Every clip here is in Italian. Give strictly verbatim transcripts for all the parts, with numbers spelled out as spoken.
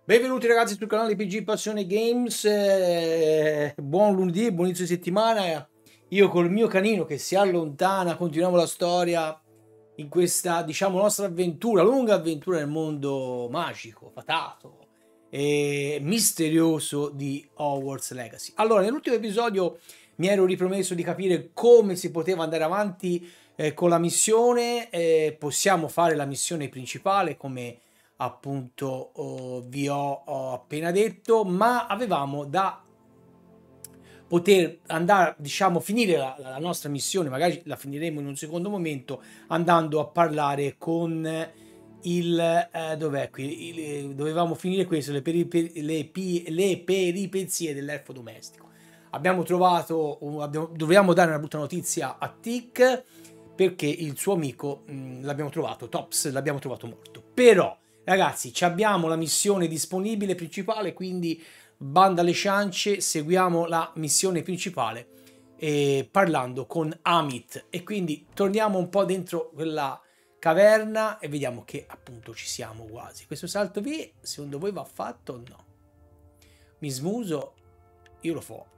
Benvenuti ragazzi sul canale P G Passione Games, eh, buon lunedì, buon inizio di settimana. Io col mio canino che si allontana continuiamo la storia in questa, diciamo, nostra avventura, lunga avventura nel mondo magico, fatato e misterioso di Hogwarts Legacy. Allora, nell'ultimo episodio mi ero ripromesso di capire come si poteva andare avanti eh, con la missione. Eh, possiamo fare la missione principale come appunto oh, vi ho, ho appena detto, ma avevamo da poter andare, diciamo, finire la, la nostra missione, magari la finiremo in un secondo momento, andando a parlare con il eh, dov'è qui il, dovevamo finire questo, le, peripe, le, pi, le peripezie dell'elfo domestico. Abbiamo trovato abbiamo, dovevamo dare una brutta notizia a Tic perché il suo amico mh, l'abbiamo trovato, Tops, l'abbiamo trovato morto. Però ragazzi, abbiamo la missione disponibile principale, quindi banda alle ciance, seguiamo la missione principale eh, parlando con Amit. E quindi torniamo un po' dentro quella caverna e vediamo che appunto ci siamo quasi. Questo salto qui, secondo voi va fatto o no? Mi smuso, io lo fo.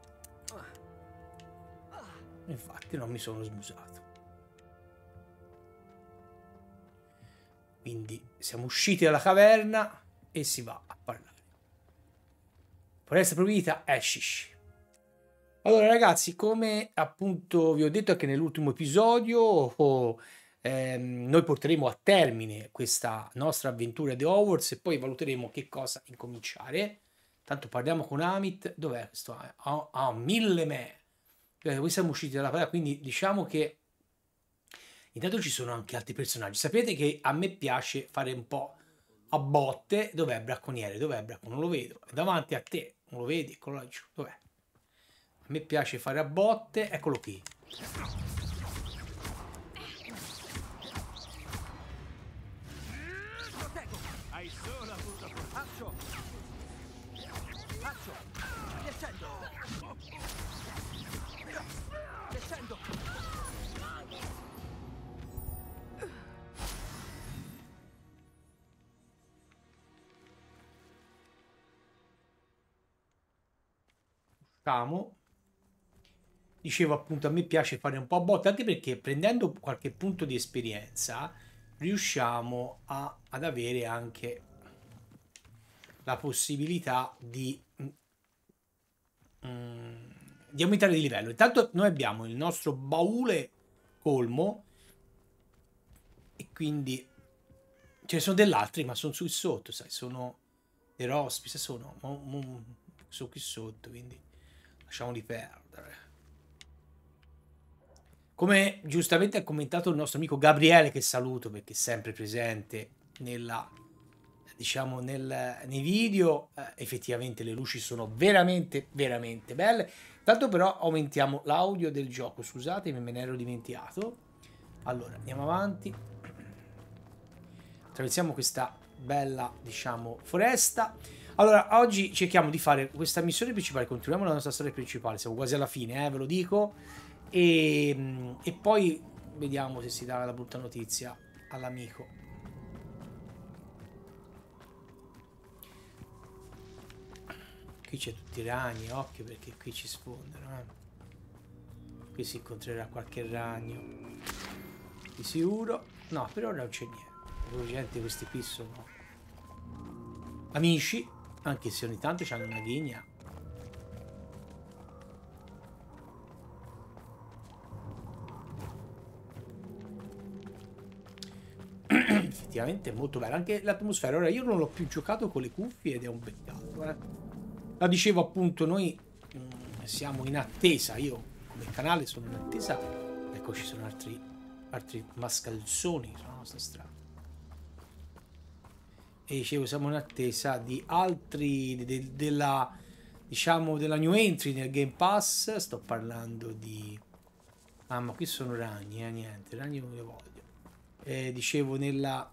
Infatti non mi sono smusato. Quindi siamo usciti dalla caverna e si va a parlare. Foresta proibita, esci. Allora ragazzi, come appunto vi ho detto anche nell'ultimo episodio, oh, ehm, noi porteremo a termine questa nostra avventura di Hogwarts e poi valuteremo che cosa incominciare. Tanto parliamo con Amit. Dov'è questo? Ah, ah, mille me. Qui siamo usciti dalla caverna, quindi diciamo che intanto ci sono anche altri personaggi. Sapete che a me piace fare un po' a botte. Dov'è il bracconiere? Dov'è il bracconiere? Non lo vedo. È davanti a te. Non lo vedi? Eccolo laggiù. Dov'è? A me piace fare a botte. Eccolo qui. Hai solo avuto faccio. Faccio. Descendo. Descendo. Dicevo appunto, a me piace fare un po' a botte, anche perché prendendo qualche punto di esperienza riusciamo a, ad avere anche la possibilità di, mm, di aumentare di livello. Intanto noi abbiamo il nostro baule colmo e quindi ce ne sono dell'altri, ma sono qui sotto, sai, sono dei rospice, sono, sono qui sotto, quindi lasciamoli perdere. Come giustamente ha commentato il nostro amico Gabriele, che saluto perché è sempre presente nella, diciamo, nel, nei video, eh, effettivamente le luci sono veramente, veramente belle. Tanto però aumentiamo l'audio del gioco, scusatemi, me ne ero dimenticato. Allora, andiamo avanti. Attraversiamo questa bella, diciamo, foresta. Allora, oggi cerchiamo di fare questa missione principale, continuiamo la nostra storia principale, siamo quasi alla fine, eh, ve lo dico. E, e poi vediamo se si dà la brutta notizia all'amico. Qui c'è tutti i ragni, occhio perché qui ci sfondano, eh. Qui si incontrerà qualche ragno di sicuro. No, per ora non c'è niente. Gente, questi qui sono amici, anche se ogni tanto hanno una ghigna. Effettivamente è molto bello anche l'atmosfera. Ora io non l'ho più giocato con le cuffie ed è un peccato, eh. La dicevo appunto, noi mh, siamo in attesa, io come canale sono in attesa. Ecco, ci sono altri altri mascalzoni sulla nostra strada. E dicevo, siamo in attesa di altri de, de, della, diciamo, della new entry nel Game Pass. Sto parlando di, ah, ma qui sono ragni, eh, niente, ragni non li voglio. Eh, dicevo nella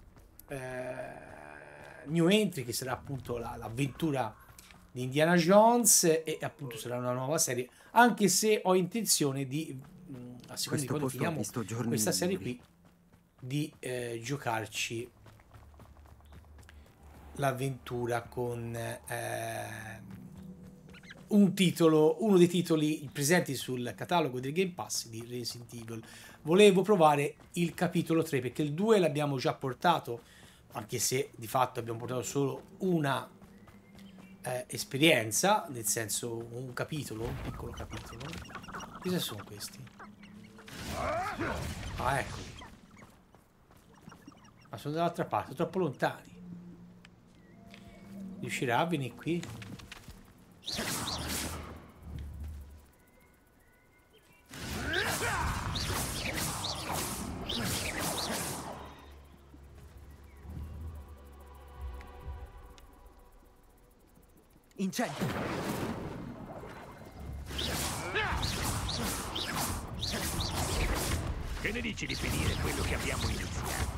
eh, new entry, che sarà appunto l'avventura la, di Indiana Jones, e appunto sarà una nuova serie, anche se ho intenzione di, mh, a seconda di quando finiamo questa serie qui, di eh, giocarci l'avventura con eh, un titolo, uno dei titoli presenti sul catalogo del Game Pass di Resident Evil. Volevo provare il capitolo tre perché il due l'abbiamo già portato, anche se di fatto abbiamo portato solo una eh, esperienza, nel senso un capitolo, un piccolo capitolo. Cosa sono questi? Ah, eccoli. Ma sono dall'altra parte, troppo lontani. Riuscirà a venire qui? Incendio! Che ne dici di finire quello che abbiamo iniziato?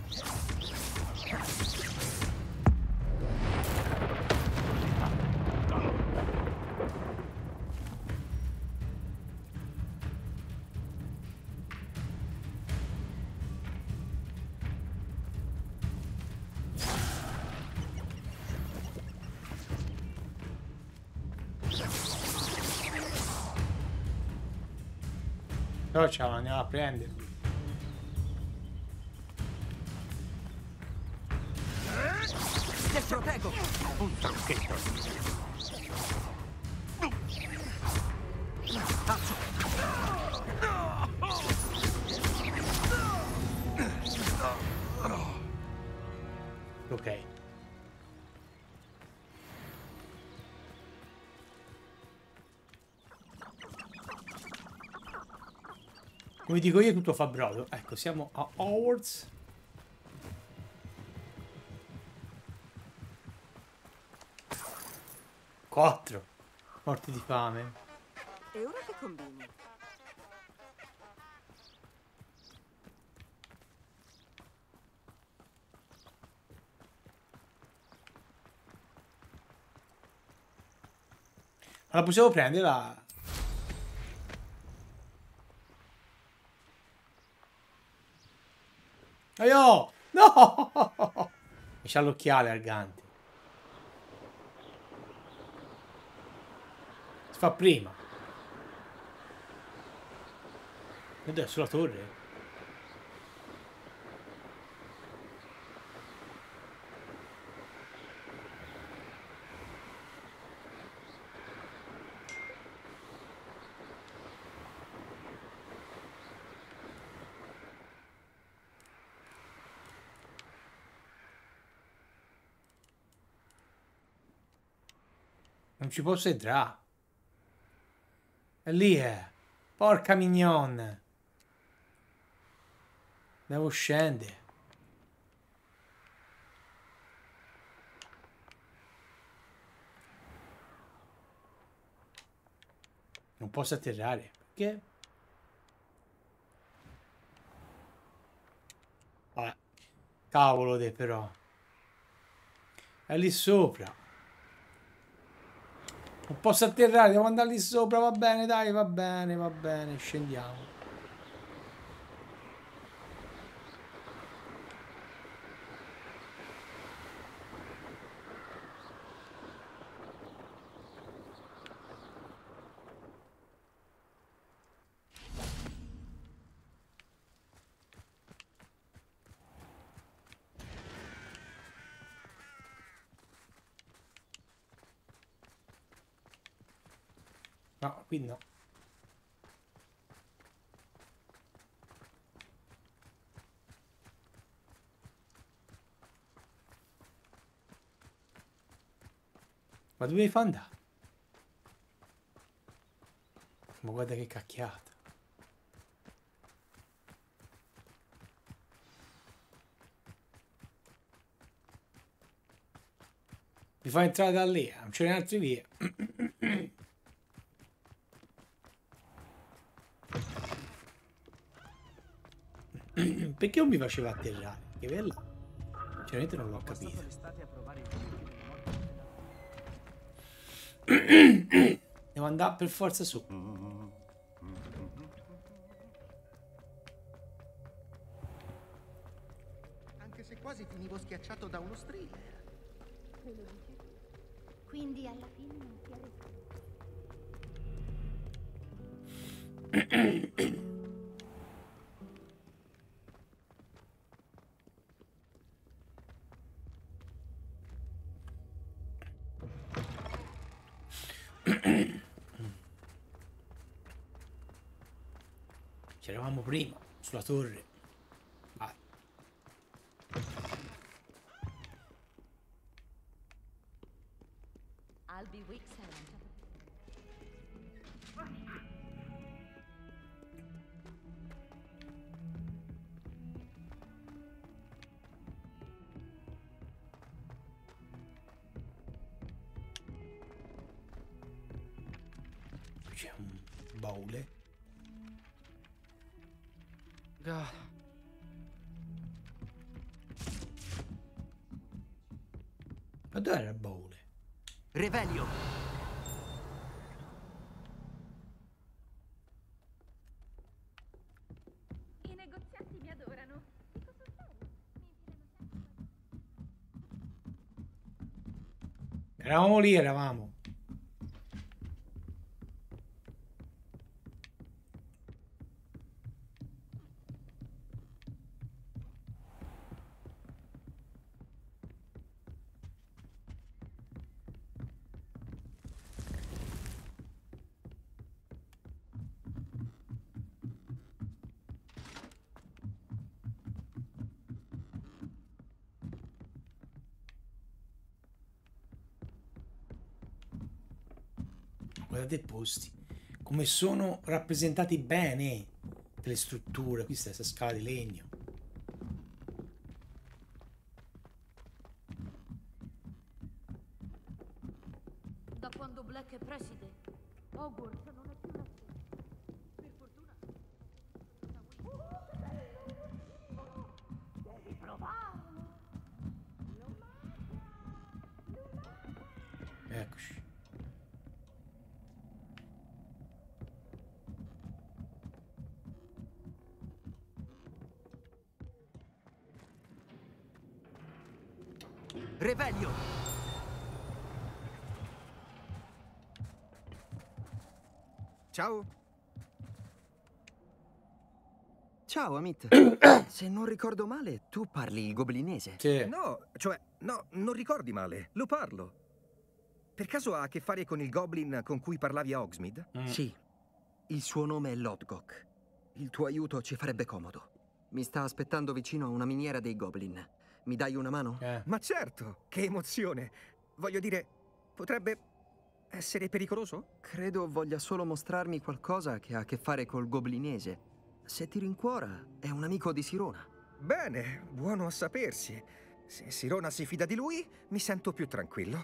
Però ce la andiamo a prenderli. Ti proteggo! Un tronchetto. Ok. Come dico io, tutto fa brodo. Ecco, siamo a Hogwarts. Quattro. Morti di fame. E ora che combini? Ma la possiamo prendere la... Aio! No! Mi c'ha l'occhiale Argante. Si fa prima. Ed è sulla torre. Non ci posso entrare. E lì è. Porca mignon. Devo scendere. Non posso atterrare. Perché? Vabbè. Cavolo de però. È lì sopra. Non posso atterrare, devo andare lì sopra, va bene, dai, va bene, va bene, scendiamo. No, qui no. Ma dove fa andare? Ma guarda che cacchiata. Mi fa entrare da lì, non ce n'è altre vie. Perché non mi faceva atterrare? Che bella. Sinceramente non l'ho capito. Devo andare per forza su. Anche se quasi finivo schiacciato da uno thriller. dodici. Quindi alla fine non si arresta. C'eravamo prima, sulla torre. Vai. I'll be weak sound. Qui c'è un baule. Ah, Ma dove era il baule? Revelio. I negozianti mi adorano. Dico sul serio. Eravamo lì, eravamo. Guardate i posti, come sono rappresentati bene le strutture. Questa è questa scala di legno. Da quando Black è preside, Hogwarts non è più la stessa. Per fortuna. Devi provarlo. Eccoci. Revelio. Ciao. Ciao, Amit. Se non ricordo male, tu parli il goblinese. Sì. No, cioè, no, non ricordi male, lo parlo. Per caso ha a che fare con il goblin con cui parlavi a Hogsmeade? Mm. Sì. Il suo nome è Lodgok. Il tuo aiuto ci farebbe comodo. Mi sta aspettando vicino a una miniera dei goblin. Mi dai una mano? Eh. Ma certo, che emozione. Voglio dire, potrebbe essere pericoloso? Credo voglia solo mostrarmi qualcosa che ha a che fare col goblinese. Se ti rincuora, è un amico di Sirona. Bene, buono a sapersi. Se Sirona si fida di lui, mi sento più tranquillo.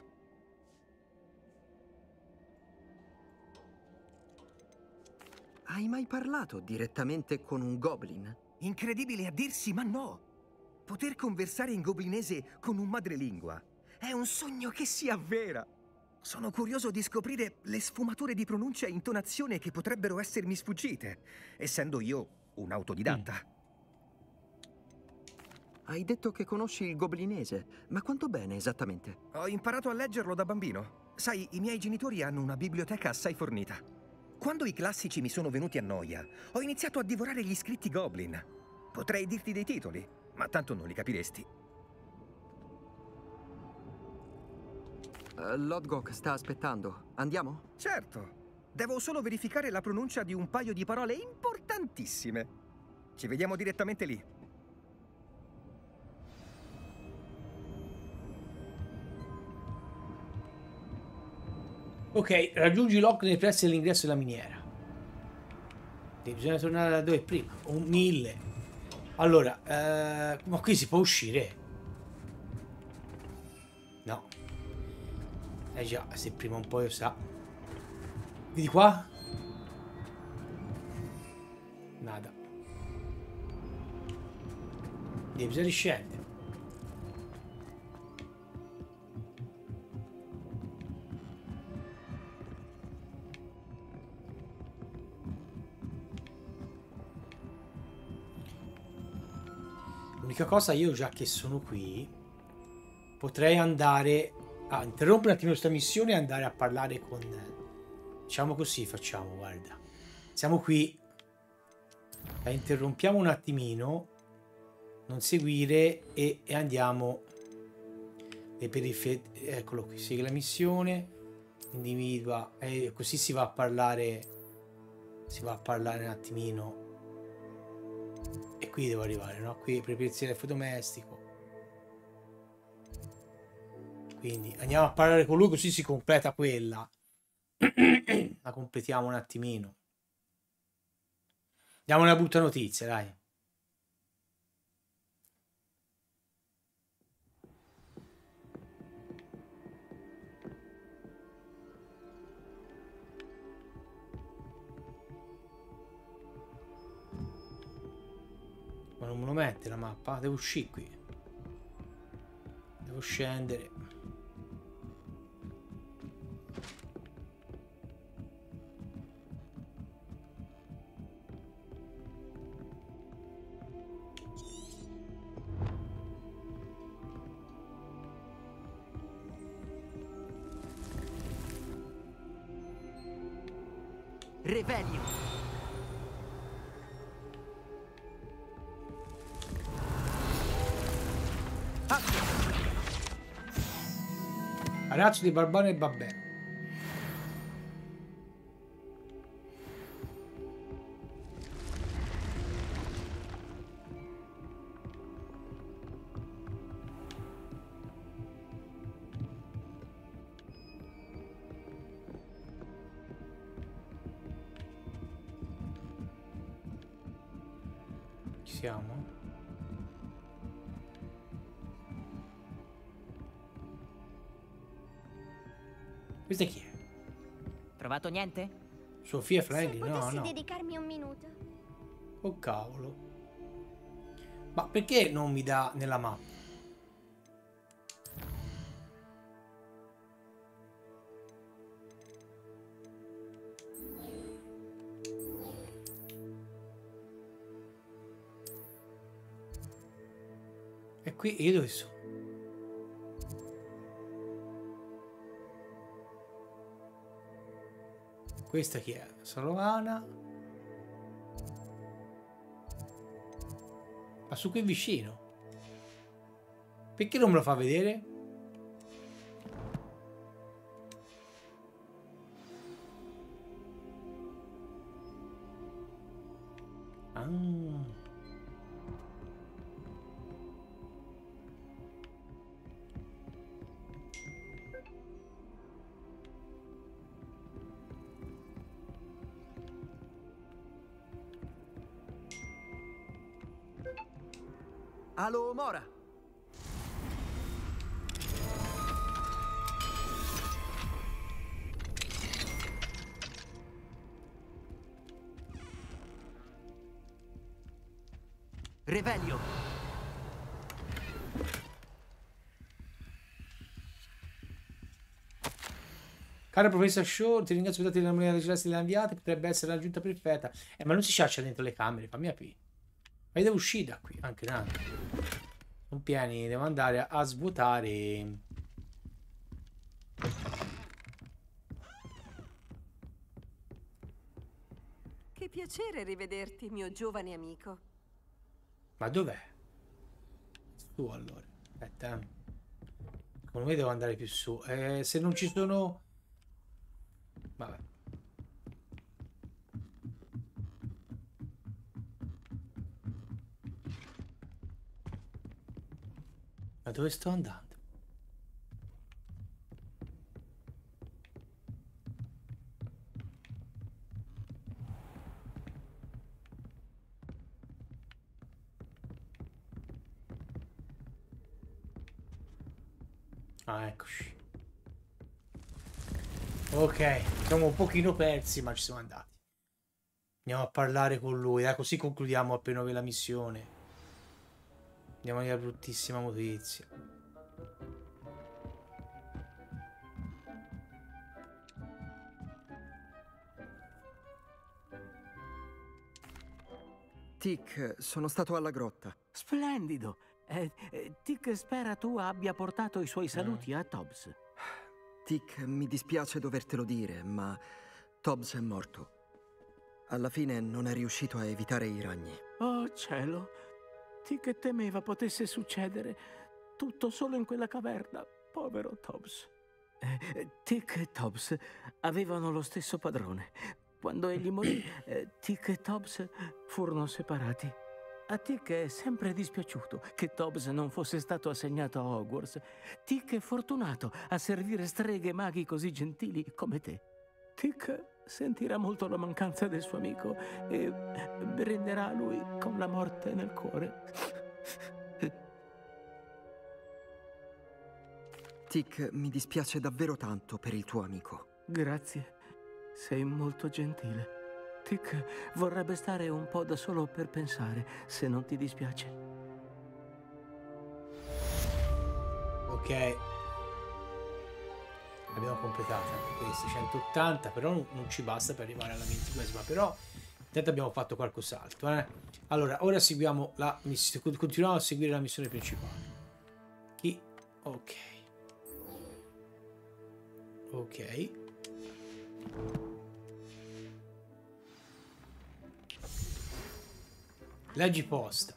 Hai mai parlato direttamente con un goblin? Incredibile a dirsi, ma no. Poter conversare in goblinese con un madrelingua è un sogno che si avvera. Sono curioso di scoprire le sfumature di pronuncia e intonazione che potrebbero essermi sfuggite, essendo io un autodidatta. Mm. Hai detto che conosci il goblinese, ma quanto bene esattamente? Ho imparato a leggerlo da bambino. Sai, i miei genitori hanno una biblioteca assai fornita. Quando i classici mi sono venuti a noia, ho iniziato a divorare gli scritti goblin. Potrei dirti dei titoli, ma tanto non li capiresti. Uh, Lodgok sta aspettando. Andiamo? Certo. Devo solo verificare la pronuncia di un paio di parole importantissime. Ci vediamo direttamente lì. Ok, raggiungi Locke nei pressi dell'ingresso della miniera. E bisogna tornare da dove prima. Un mille. Allora, eh, ma qui si può uscire? No. Eh già, se prima un po' io sa. Vedi qua? Nada. Devi bisogna scendere. L'unica cosa, io già che sono qui, potrei andare Ah, interrompere un attimo questa missione e andare a parlare con... Diciamo così, facciamo, guarda. Siamo qui. La interrompiamo un attimino. Non seguire e, e andiamo... Le periferie... Eccolo qui, segue la missione. Individua... E così si va a parlare... Si va a parlare un attimino. E qui devo arrivare, no? Qui preparazione del domestico. Quindi andiamo a parlare con lui così si completa quella. La completiamo un attimino. Diamo una brutta notizia, dai. Ma non me lo mette la mappa? Devo uscire qui. Devo scendere. Revelio. Arazzo di Barbano e Babè. Ci siamo? Questa chi è? Trovato niente? Sofia Franklin? Se No, potessi no. dedicarmi un minuto. Oh cavolo. Ma perché non mi dà nella mappa? E qui io dove sono? Questa chi è? Salovana. Ma su qui vicino. Perché non me lo fa vedere? Ah. Alo, Mora. Revelio. Caro professor Shaw, ti ringrazio per la moneta celeste delle inviate, potrebbe essere la giunta perfetta. Eh, ma non si sciaccia dentro le camere, fammi aprire. Ma io devo uscire da qui, anche tanto. Sono pieni, devo andare a, a svuotare. Che piacere rivederti, mio giovane amico. Ma dov'è? Su allora. Aspetta. eh. Secondo me devo andare più su. Eh, se non ci sono... Vabbè. Ma dove sto andando? Ah, eccoci. Ok, siamo un pochino persi, ma ci siamo andati. Andiamo a parlare con lui, eh, così concludiamo appena la missione. Andiamo alla bruttissima notizia. Tic, sono stato alla grotta. Splendido. Eh, eh, Tic spera tu abbia portato i suoi saluti a Tobbs. Tick, mi dispiace dovertelo dire, ma Tobbs è morto. Alla fine non è riuscito a evitare i ragni. Oh cielo, Tick temeva potesse succedere tutto solo in quella caverna. Povero Tobbs. Eh, Tick e Tobbs avevano lo stesso padrone. Quando egli morì, eh, Tick e Tobbs furono separati. A Tick è sempre dispiaciuto che Tobbs non fosse stato assegnato a Hogwarts. Tick è fortunato a servire streghe e maghi così gentili come te. Tick sentirà molto la mancanza del suo amico e brinderà a lui con la morte nel cuore. Tick, mi dispiace davvero tanto per il tuo amico. Grazie, sei molto gentile. Tick vorrebbe stare un po' da solo per pensare, se non ti dispiace. Ok, abbiamo completato anche questi centottanta, però non, non ci basta per arrivare alla ventiduesima, però intanto abbiamo fatto qualcos'altro, eh. Allora, ora seguiamo la missione, continuiamo a seguire la missione principale. Chi? Ok. Ok. Leggi posta.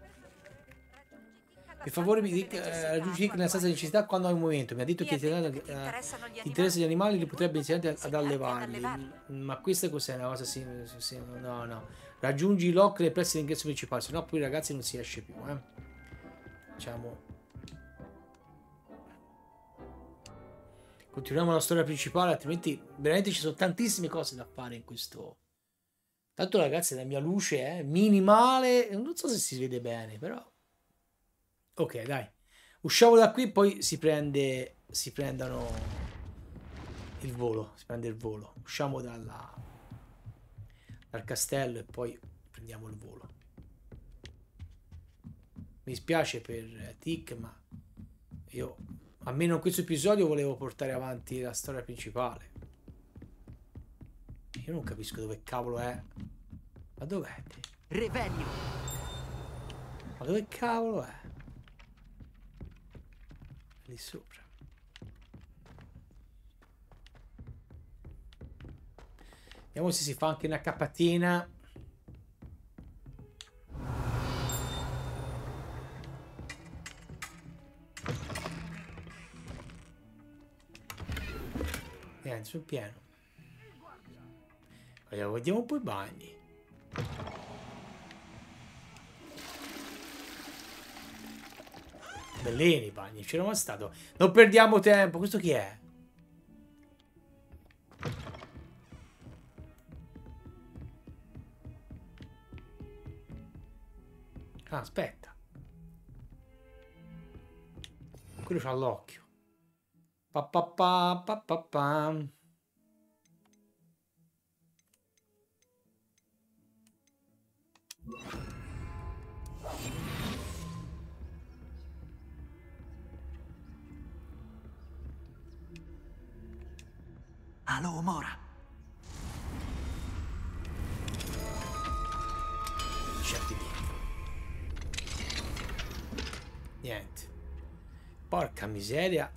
Per favore mi dica, eh, raggiungi Tick nella stanza di necessità quando hai un movimento. Mi ha detto che ti, eh, ti interessano gli animali, li potrebbe insegnare ad, ad allevarli. Ma questa cos'è? Una cosa sì, sì, no, no. Raggiungi i lock nei pressi dell'ingresso principale, sennò poi ragazzi non si esce più, eh. Diciamo. Continuiamo la storia principale, altrimenti veramente ci sono tantissime cose da fare in questo. Tanto ragazzi la mia luce è minimale, non so se si vede bene, però ok, dai, usciamo da qui, poi si prende si prendono il volo, si prende il volo, usciamo dalla, dal castello e poi prendiamo il volo. Mi spiace per Tick, ma io almeno in questo episodio volevo portare avanti la storia principale. Io non capisco dove cavolo è. Ma dov'è? Revelio. Ma dove cavolo è? Lì sopra. Vediamo se si fa anche una capatina. Niente, sul pieno. Allora, vediamo un po' i bagni. Bellini i bagni, c'era mai stato. Non perdiamo tempo. Questo chi è? Ah, aspetta. Quello c'ha l'occhio. Pa pa pa pa pa pa. Allo, Mora. Certi dietro. Niente. Porca miseria.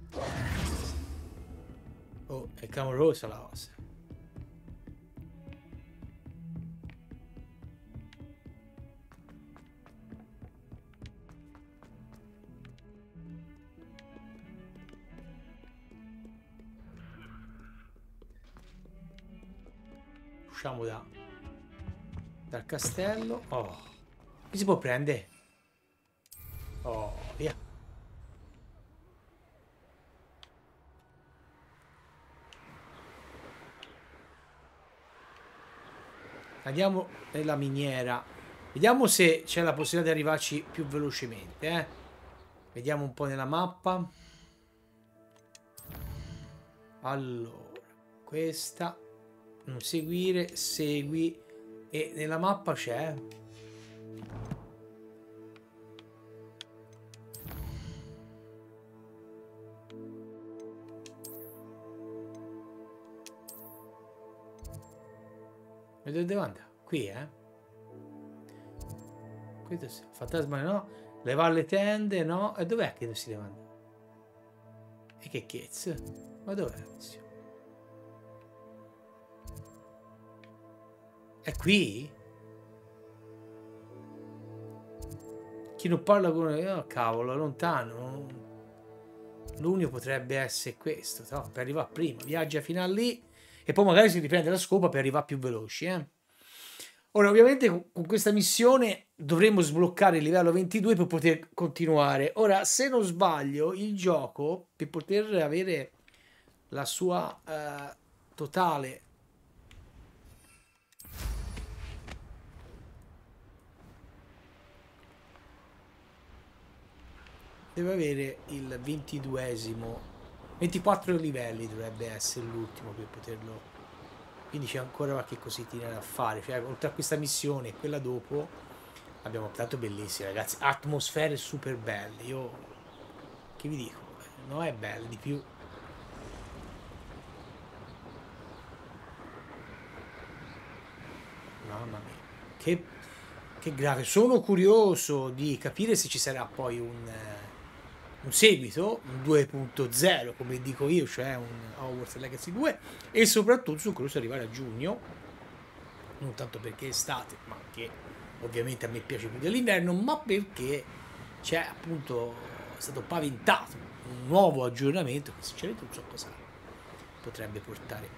Oh, è clamorosa la cosa. Usciamo da dal castello. Oh, chi si può prendere? Oh, via. Andiamo nella miniera. Vediamo se c'è la possibilità di arrivarci più velocemente, eh. Vediamo un po' nella mappa. Allora, questa non seguire, segui, e nella mappa c'è. E dove devo andare? Qui, eh? Questo sì. Fantasma no. Levare le tende, no? E dov'è che si deve andare? E che cazzo? Ma dov'è Ezio? È qui? Chi non parla con... Oh, cavolo, è lontano. L'unico potrebbe essere questo, no? Per arrivare prima. Viaggia fino a lì e poi magari si riprende la scopa per arrivare più veloci, eh? Ora, ovviamente con, con questa missione dovremmo sbloccare il livello ventidue per poter continuare. Ora, se non sbaglio, il gioco, per poter avere la sua uh, totale... deve avere il ventiduesimo, ventiquattro livelli dovrebbe essere l'ultimo per poterlo, quindi c'è ancora qualche cosina da fare, cioè, oltre a questa missione e quella dopo abbiamo tanto bellissime ragazzi, atmosfere super belle, io che vi dico, non è bello di più. Mamma mia, che, che grave, sono curioso di capire se ci sarà poi un un seguito, un due punto zero come dico io, cioè un Hogwarts Legacy due, e soprattutto sono curioso di arrivare a giugno, non tanto perché è estate, ma che ovviamente a me piace più dell'inverno, ma perché c'è appunto è stato paventato un nuovo aggiornamento che sinceramente non so cosa potrebbe portare.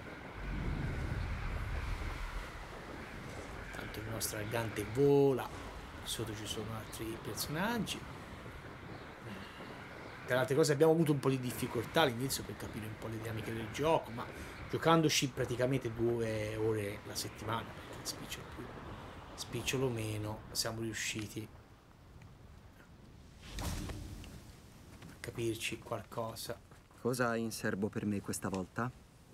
Tanto il nostro argante vola, sotto ci sono altri personaggi. Tra altre cose abbiamo avuto un po' di difficoltà all'inizio per capire un po' le dinamiche del gioco, ma giocandoci praticamente due ore la settimana, perché spicciolo più, spicciolo meno, siamo riusciti a capirci qualcosa. Cosa hai in serbo per me questa volta?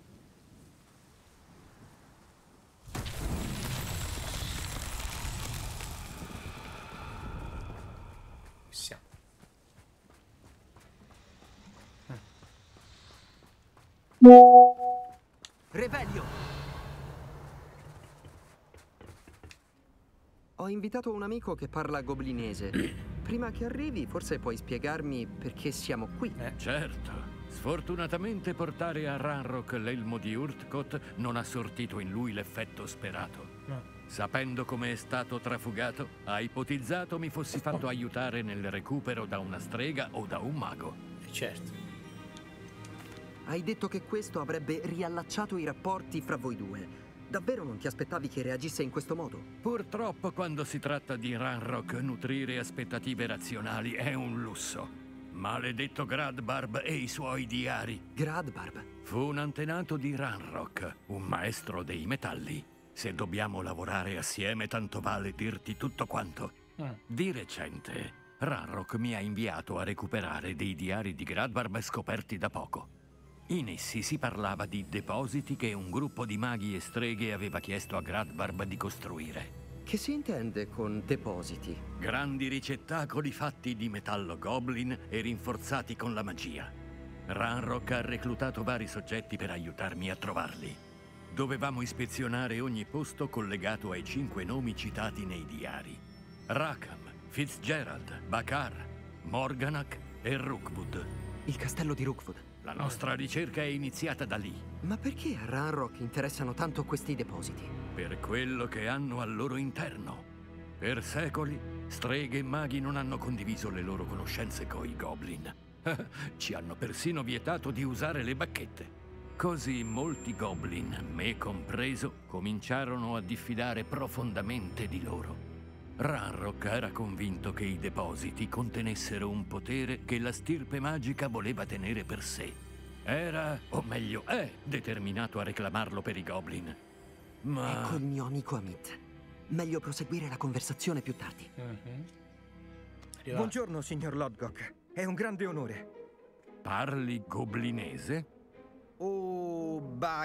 Siamo. Revelio! Ho invitato un amico che parla goblinese. Prima che arrivi, forse puoi spiegarmi perché siamo qui. Eh. Certo. Sfortunatamente portare a Ranrock l'elmo di Urtkot non ha sortito in lui l'effetto sperato. No. Sapendo come è stato trafugato, ha ipotizzato mi fossi fatto aiutare nel recupero da una strega o da un mago. Eh, certo. Hai detto che questo avrebbe riallacciato i rapporti fra voi due. Davvero non ti aspettavi che reagisse in questo modo? Purtroppo quando si tratta di Ranrock, nutrire aspettative razionali è un lusso. Maledetto Gradbarb e i suoi diari. Gradbarb? Fu un antenato di Ranrock, un maestro dei metalli. Se dobbiamo lavorare assieme, tanto vale dirti tutto quanto. Mm. Di recente, Ranrock mi ha inviato a recuperare dei diari di Gradbarb scoperti da poco. In essi si parlava di depositi che un gruppo di maghi e streghe aveva chiesto a Gradbarb di costruire. Che si intende con depositi? Grandi ricettacoli fatti di metallo goblin e rinforzati con la magia. Ranrock ha reclutato vari soggetti per aiutarmi a trovarli. Dovevamo ispezionare ogni posto collegato ai cinque nomi citati nei diari: Rackham, Fitzgerald, Bakar, Morganach e Rookwood. Il castello di Rookwood. La nostra ricerca è iniziata da lì. Ma perché a Ranrock interessano tanto questi depositi? Per quello che hanno al loro interno. Per secoli, streghe e maghi non hanno condiviso le loro conoscenze coi goblin. Ci hanno persino vietato di usare le bacchette. Così molti goblin, me compreso, cominciarono a diffidare profondamente di loro. Ranrock era convinto che i depositi contenessero un potere che la stirpe magica voleva tenere per sé. Era, o meglio è, determinato a reclamarlo per i goblin. Ma... Ecco il mio amico Amit. Meglio proseguire la conversazione più tardi. Mm-hmm. Buongiorno, signor Lodgok. È un grande onore. Parli goblinese? Oh,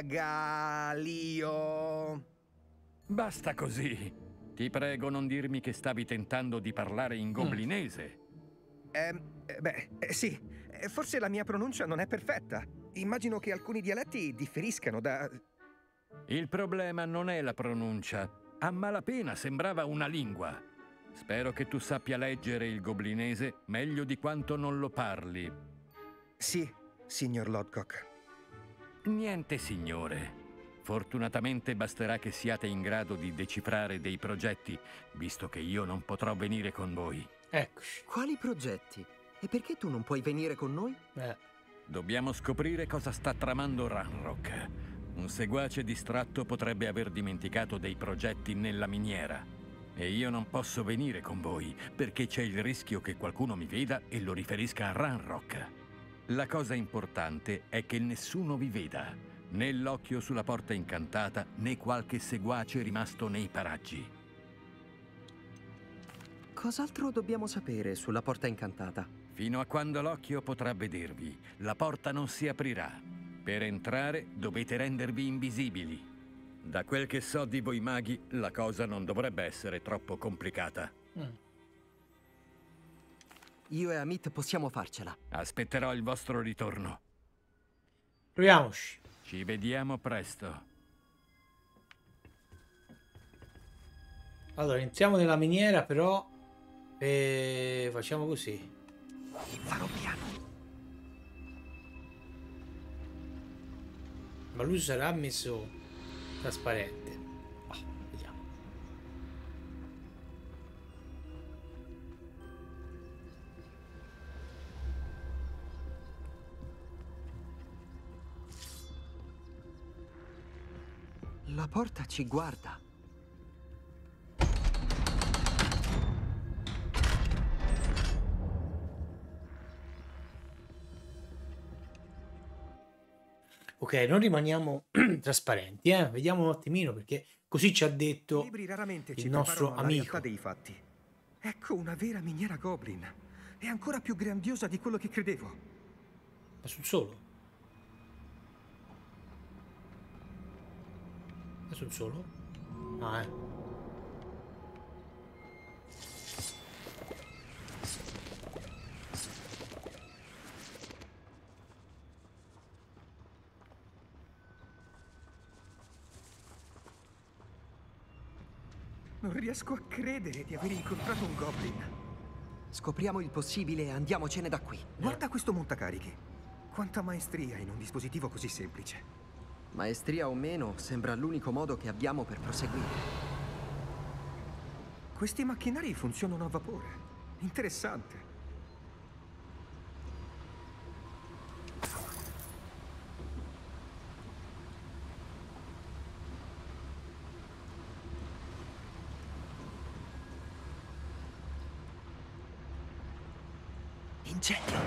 bagalio. Basta così. Ti prego, non dirmi che stavi tentando di parlare in goblinese. Eh, beh, eh, sì. Forse la mia pronuncia non è perfetta. Immagino che alcuni dialetti differiscano da... Il problema non è la pronuncia. A malapena sembrava una lingua. Spero che tu sappia leggere il goblinese meglio di quanto non lo parli. Sì, signor Lodgok. Niente, signore. Fortunatamente basterà che siate in grado di decifrare dei progetti, visto che io non potrò venire con voi. Eccoci. Quali progetti? E perché tu non puoi venire con noi? Eh. Dobbiamo scoprire cosa sta tramando Ranrock. Un seguace distratto potrebbe aver dimenticato dei progetti nella miniera. E io non posso venire con voi, perché c'è il rischio che qualcuno mi veda e lo riferisca a Ranrock. La cosa importante è che nessuno vi veda, né l'occhio sulla porta incantata, né qualche seguace rimasto nei paraggi. Cos'altro dobbiamo sapere sulla porta incantata? Fino a quando l'occhio potrà vedervi, la porta non si aprirà. Per entrare dovete rendervi invisibili. Da quel che so di voi maghi, la cosa non dovrebbe essere troppo complicata. Mm. Io e Amit possiamo farcela. Aspetterò il vostro ritorno. Proviamoci. Ci vediamo presto. Allora, entriamo nella miniera però e facciamo così. Farò piano. Ma lui sarà messo trasparente. Oh, vediamo. La porta ci guarda. Ok, non rimaniamo trasparenti, eh? Vediamo un attimino perché così ci ha detto Libri raramente il ci nostro preparano alla amico. realtà dei fatti. Ecco una vera miniera Goblin. È ancora più grandiosa di quello che credevo. Ma sul solo? Ma sul solo? Ah, eh. Non riesco a credere di aver incontrato un Goblin. Scopriamo il possibile e andiamocene da qui. Guarda questo montacarichi. Quanta maestria in un dispositivo così semplice. Maestria o meno, sembra l'unico modo che abbiamo per proseguire. Questi macchinari funzionano a vapore. Interessante. Incendio!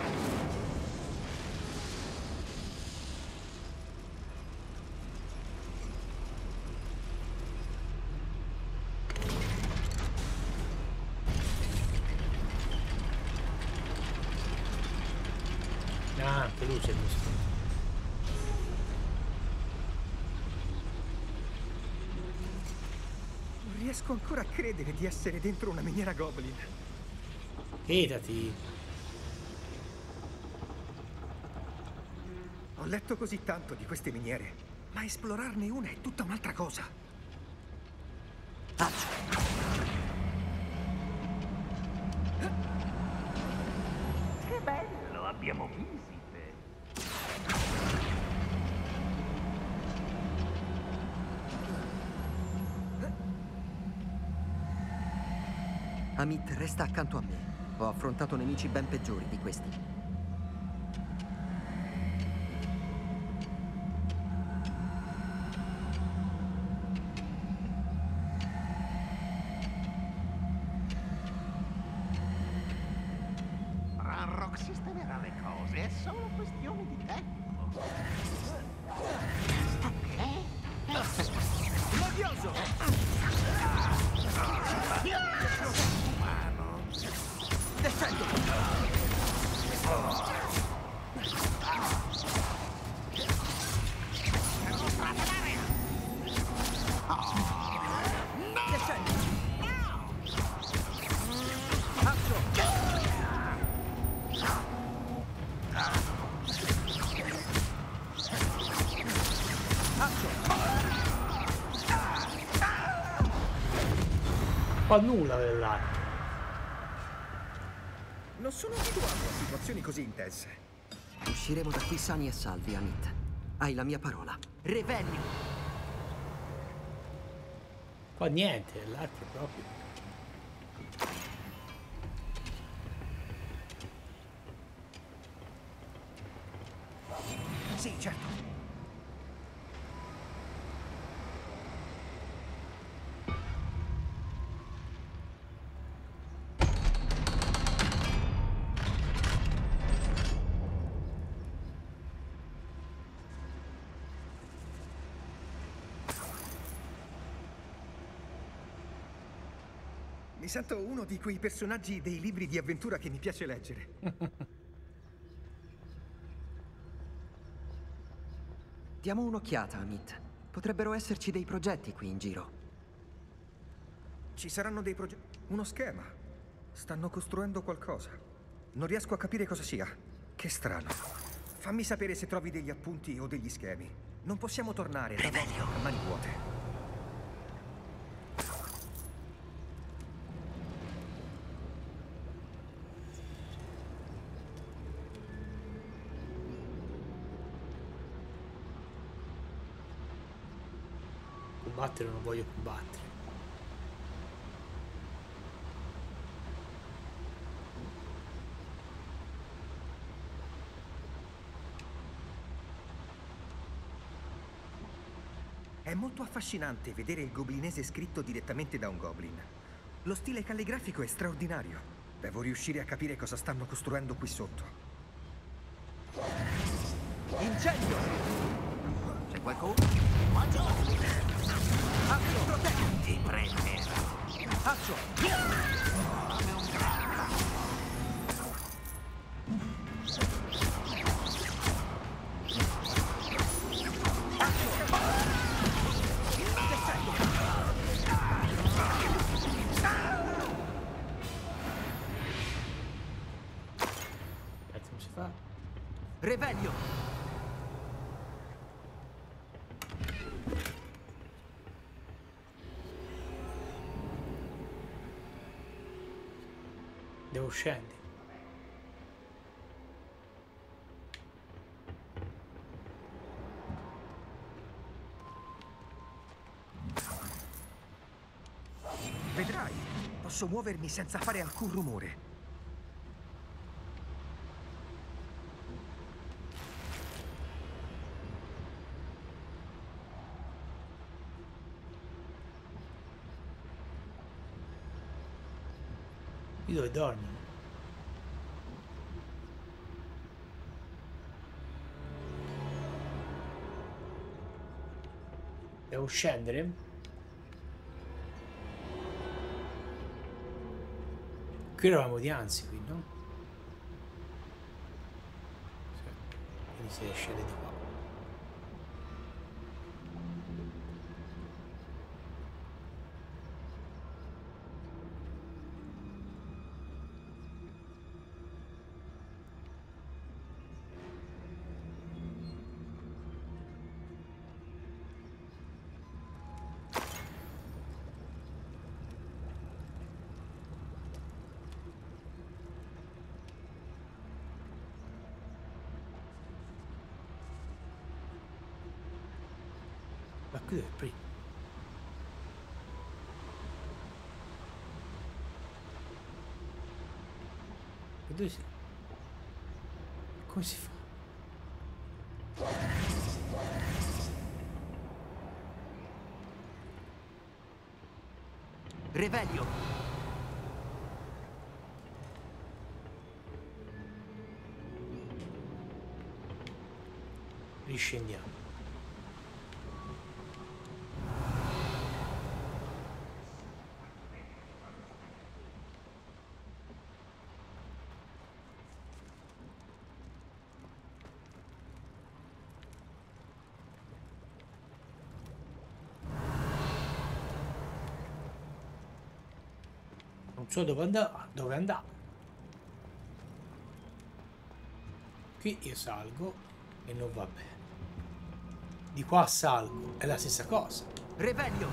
Ah, che luce questo. Non riesco ancora a credere di essere dentro una miniera Goblin. Chetati. Ho letto così tanto di queste miniere, ma esplorarne una è tutta un'altra cosa. Che bello, abbiamo visite. Amit, resta accanto a me. Ho affrontato nemici ben peggiori di questi. Ranrock sistemerà le cose, è solo questione di tempo. L'odioso! Umano. Descendo! Descendo! Fa nulla dell'arco. Non sono abituato a situazioni così intense. Usciremo da qui sani e salvi, Amit. Hai la mia parola. Revelio! Qua niente, l'arco proprio. Sì, certo. Mi sento uno di quei personaggi dei libri di avventura che mi piace leggere. Diamo un'occhiata, Amit. Potrebbero esserci dei progetti qui in giro. Ci saranno dei progetti... Uno schema. Stanno costruendo qualcosa. Non riesco a capire cosa sia. Che strano. Fammi sapere se trovi degli appunti o degli schemi. Non possiamo tornare da Revelio a mani vuote. Combattere non voglio combattere. È molto affascinante vedere il goblinese scritto direttamente da un goblin. Lo stile calligrafico è straordinario. Devo riuscire a capire cosa stanno costruendo qui sotto. Incendio! C'è qualcuno? Azzo, proteggiti! Prende! Azzo! Come un drago! Cazzo, non si fa? Revelio! Devo scendere. Vedrai, posso muovermi senza fare alcun rumore. Qui dove dormi? Devo scendere? Qui eravamo di anzi, qui, no? Sì. Quindi si scende di qua. Ma qui dove è prima? E dove si... Come si fa? Revelio! Riscendiamo. Non so dove andare, dove andare. Qui io salgo e non va bene. Di qua salgo, è la stessa cosa. Revelio!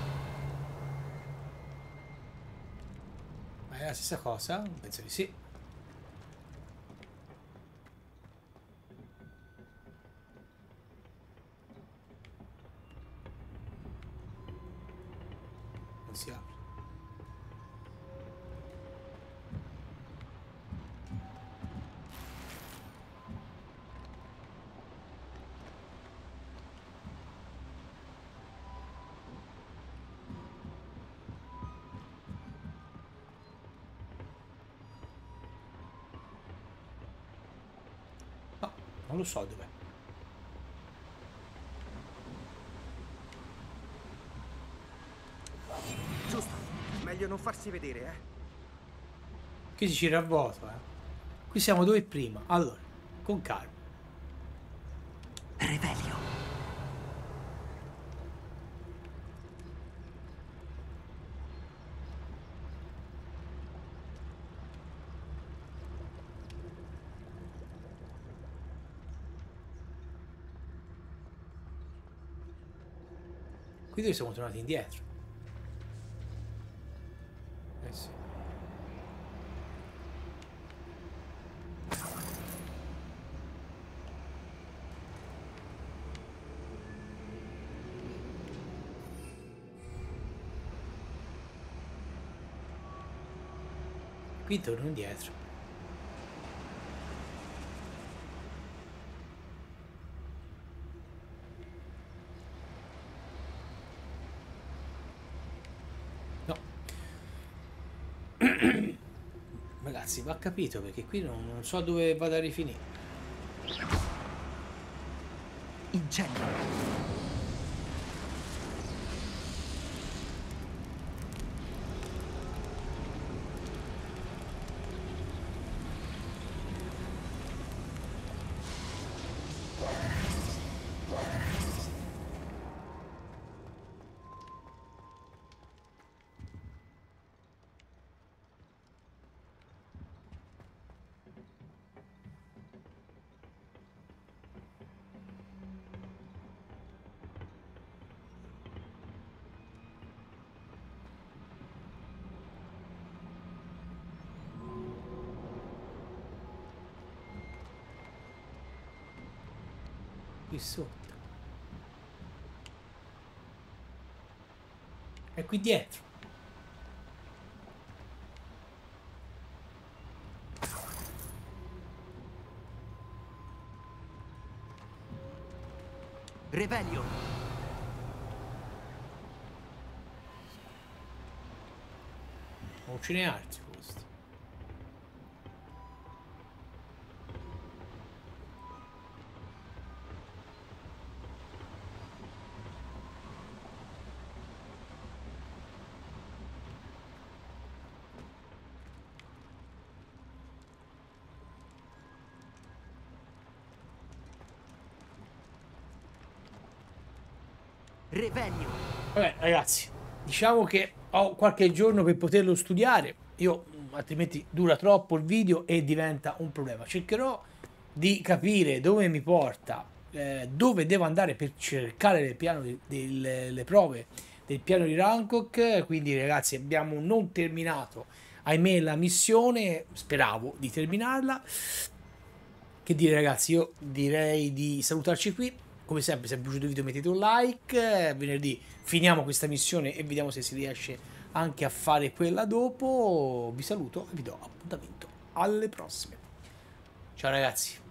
Ma è la stessa cosa? Penso di sì. Si apre. No, non lo so dov'è. Giusto, meglio non farsi vedere, eh. Qui si gira a vuoto, eh. Qui siamo dove prima. Allora, con calma. Revelio. Qui dove siamo tornati indietro. Eh sì. Qui torno indietro. No. Ragazzi, va capito perché qui non, non so dove vada a rifinire. Incendio. Qui sotto. E qui dietro. Revelio. Non ce n'è altri posti. Revelio. Vabbè, ragazzi, diciamo che ho qualche giorno per poterlo studiare. Io altrimenti dura troppo il video e diventa un problema. Cercherò di capire dove mi porta, eh, dove devo andare per cercare le, piano di, delle, le prove del piano di Rancock. Quindi, ragazzi, abbiamo non terminato, ahimè, la missione. Speravo di terminarla. Che dire, ragazzi, io direi di salutarci qui. Come sempre, se vi è piaciuto il video mettete un like. Venerdì finiamo questa missione e vediamo se si riesce anche a fare quella dopo. Vi saluto e vi do appuntamento alle prossime. Ciao ragazzi.